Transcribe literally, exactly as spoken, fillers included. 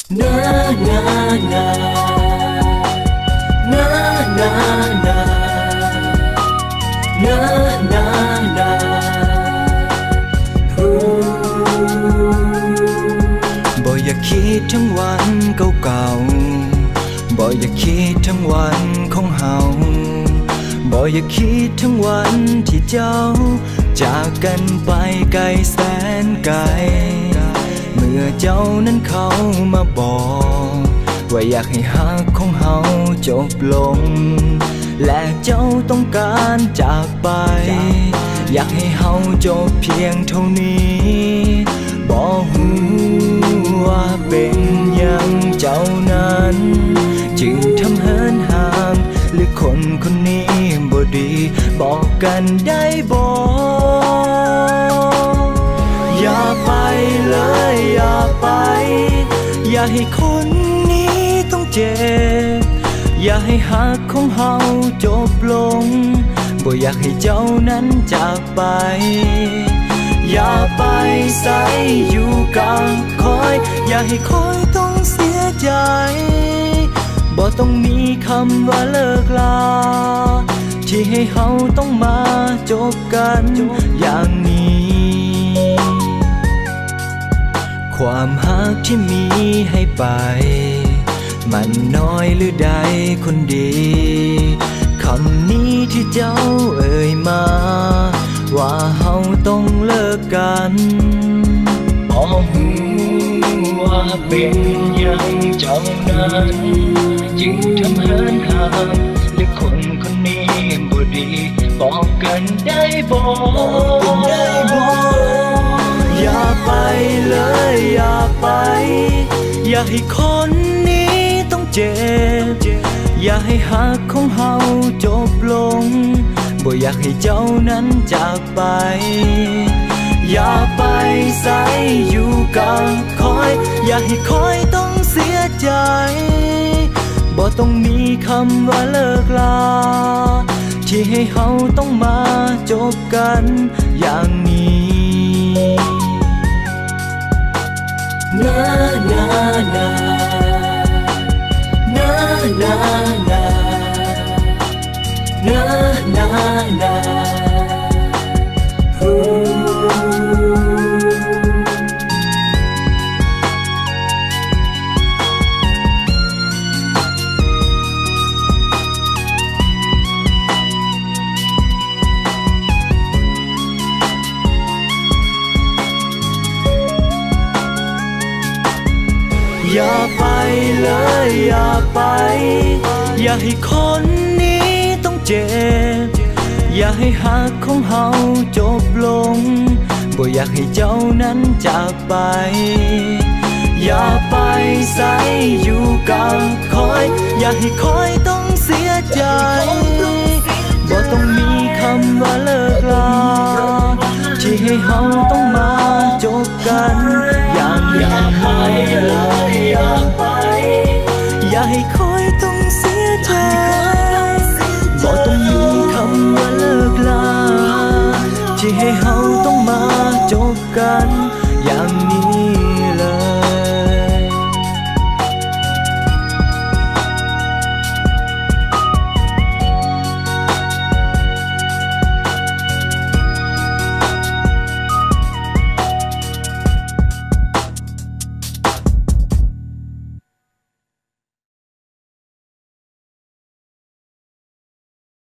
นานานานานานานานานาบ่อยากคิดทั้งวันเก่าๆบ่อยากคิดทั้งวันของเฮาบ่อยากคิดทั้งวันที่เจ้าจากกันไปไกลแสนไกลเมื่อเจ้านั้นเข้ามาบอกว่าอยากให้ฮักของเฮาจบลงและเจ้าต้องการจากไปอยากให้เฮาจบเพียงเท่านี้บ่ฮู้ว่าเป็นอย่างเจ้านั้นจึงทำเหินห่างหรือคนคนนี้บ่ดีบอกกันได้บ่อย่าไปเลยอย่าไปอย่าให้คนนี้ต้องเจ็บอย่าให้ฮักของเฮาจบลงบ่อยากให้เจ้านั้นจากไปอย่าไปใส่อยู่กลางคอยอย่าให้คอยต้องเสียใจบ่ต้องมีคำว่าเลิกลาที่ให้เฮาต้องมาจบกันอย่างนี้ความฮักที่มีให้ไปมันน้อยหรือใดคนดีคำนี้ที่เจ้าเอ่ยมาว่าเฮาต้องเลิกกันบ่ฮู้ว่าเป็นอย่างเจ้านั้นจึงทำเหินห่างหรือคนคนนี้บ่ดีบอกกันได้บ่อย่าไปเลยอย่าไปอย่าให้คนนี้ต้องเจ็บอย่าให้ฮักของเฮาจบลงบ่อยากให้เจ้านั้นจากไปอย่าไปใส่อยู่กลางคอยอย่าให้คอยต้องเสียใจบ่ต้องมีคำว่าเลิกลาที่ให้เฮาต้องมาจบกันอย่างนี้นานานานานานานานานาอย่าไปเลยอย่าไปอย่าให้คนนี้ต้องเจ็บอย่าให้ฮักของเฮาจบลงบ่อยากให้เจ้านั้นจากไปอย่าไปใส่อยู่กลางคอยอย่าให้คอยต้องเสียใจบ่ต้องมีคำว่าเลิกลาที่ให้เฮาต้องมาจบกันอย่างอย่าไปเลยอย่าไปอย่าให้คอยต้องเสียใจบ่ต้องมีคำว่าเลิกลาที่ให้เฮาต้องมาจบกัน